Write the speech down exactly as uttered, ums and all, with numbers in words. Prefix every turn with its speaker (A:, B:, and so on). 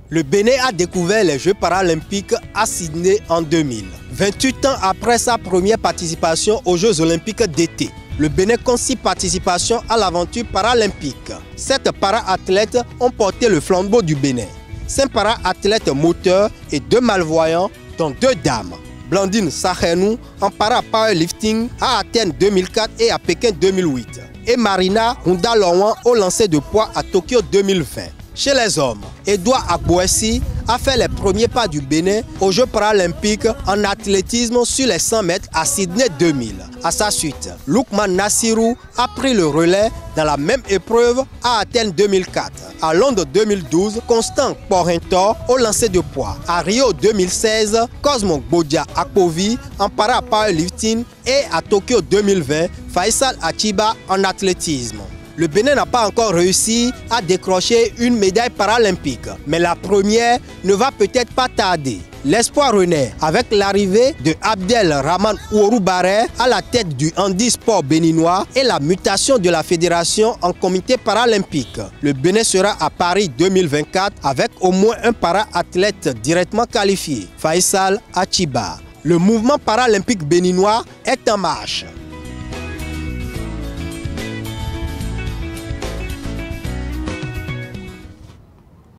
A: Le Bénin a découvert les Jeux paralympiques à Sydney en deux mille. vingt-huit ans après sa première participation aux Jeux olympiques d'été, le Bénin compte six participations à l'aventure paralympique. Sept para-athlètes ont porté le flambeau du Bénin. Cinq para-athlètes moteurs et deux malvoyants, dont deux dames. Blandine Sachenou en para-powerlifting à Athènes deux mille quatre et à Pékin deux mille huit. Et Marina Hunda-Lowan au lancer de poids à Tokyo deux mille vingt. Chez les hommes, Edouard Agbouessi a fait les premiers pas du Bénin aux Jeux paralympiques en athlétisme sur les cent mètres à Sydney deux mille. À sa suite, Lukman Nassirou a pris le relais dans la même épreuve à Athènes deux mille quatre. À Londres deux mille douze, Constant Porintor au lancer de poids. À Rio deux mille seize, Cosmo Bodia Akpovi en para-powerlifting et à Tokyo deux mille vingt, Faisal Achiba en athlétisme. Le Bénin n'a pas encore réussi à décrocher une médaille paralympique, mais la première ne va peut-être pas tarder. L'espoir renaît avec l'arrivée de Abdel Rahman Ouroubare à la tête du handisport béninois et la mutation de la fédération en comité paralympique. Le Bénin sera à Paris deux mille vingt-quatre avec au moins un para-athlète directement qualifié, Faisal Achiba. Le mouvement paralympique béninois est en marche.